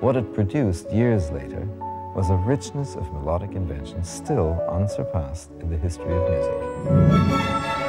what it produced years later was a richness of melodic invention still unsurpassed in the history of music.